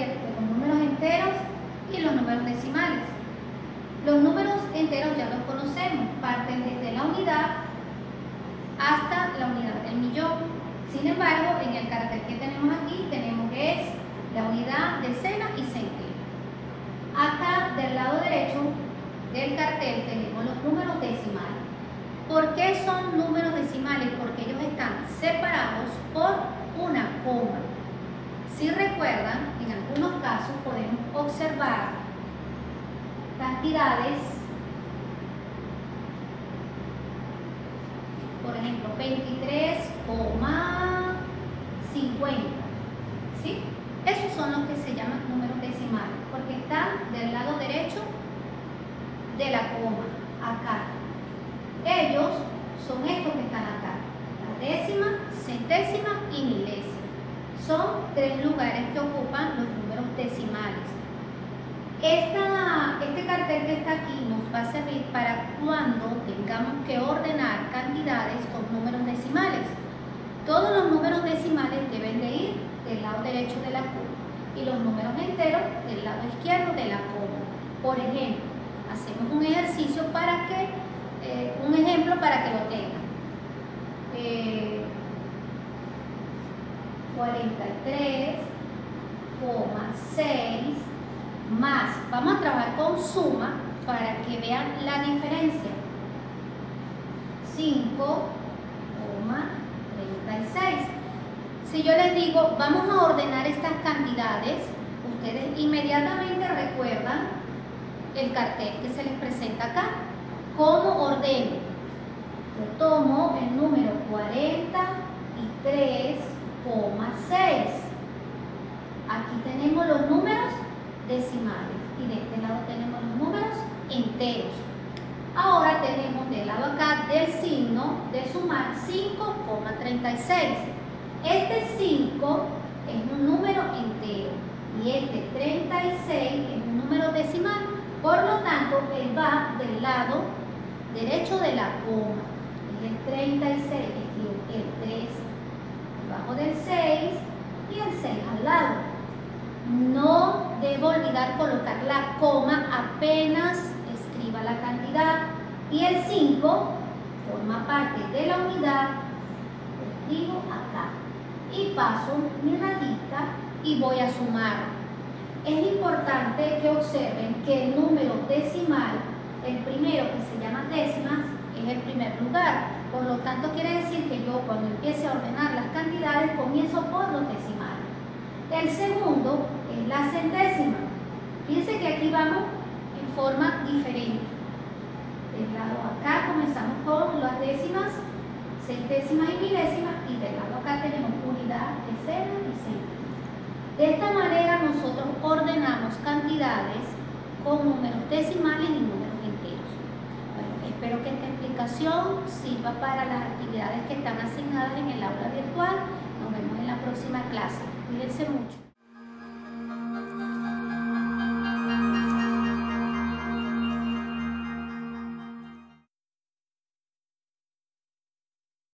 de los números enteros y los números decimales. Los números enteros ya los conocemos, parten desde la unidad hasta la unidad del millón. Sin embargo, en el cartel que tenemos aquí, tenemos que es la unidad, decena y centena. Acá, del lado derecho del cartel, tenemos los números decimales. ¿Por qué son números decimales? Porque ellos están separados por una coma. Si recuerdan, en algunos casos podemos observar cantidades, por ejemplo, 23,50, ¿sí? Esos son los que se llaman números decimales, porque están del lado derecho de la coma, acá. Ellos son estos que están acá, la décima, centésima y milésima. Son tres lugares que ocupan los números decimales. Este cartel que está aquí nos va a servir para cuando tengamos que ordenar cantidades con números decimales. Todos los números decimales deben de ir del lado derecho de la coma y los números enteros del lado izquierdo de la coma. Por ejemplo, hacemos un ejercicio para que, un ejemplo para que lo tengan. 43,6 más, vamos a trabajar con suma para que vean la diferencia, 5,36. Si yo les digo, vamos a ordenar estas cantidades, ustedes inmediatamente recuerdan el cartel que se les presenta acá. ¿Cómo ordeno? Yo tomo el número 43,6. Aquí tenemos los números decimales y de este lado tenemos los números enteros. Ahora tenemos del lado acá del signo de sumar 5,36. Este 5 es un número entero y este 36 es un número decimal. Por lo tanto, él va del lado derecho de la coma. Es el 36, escribo el 3 debajo del 6 y el 6 al lado. No debo olvidar colocar la coma apenas escriba la cantidad. Y el 5 forma parte de la unidad. Lo escribo acá. Y paso mi rayita y voy a sumar. Es importante que observen que el número decimal, el primero que se llama décimas, es el primer lugar. Por lo tanto, quiere decir que yo cuando empiece a ordenar las cantidades comienzo por los decimales. El segundo es la centésima. Fíjense que aquí vamos en forma diferente. Del lado acá comenzamos con las décimas, centésimas y milésimas, y del lado acá tenemos unidad, decena y centésima. De esta manera nosotros ordenamos cantidades con números decimales y números enteros. Bueno, espero que esta explicación sirva para las actividades que están asignadas en el aula virtual. Nos vemos en la próxima clase. Cuídense mucho.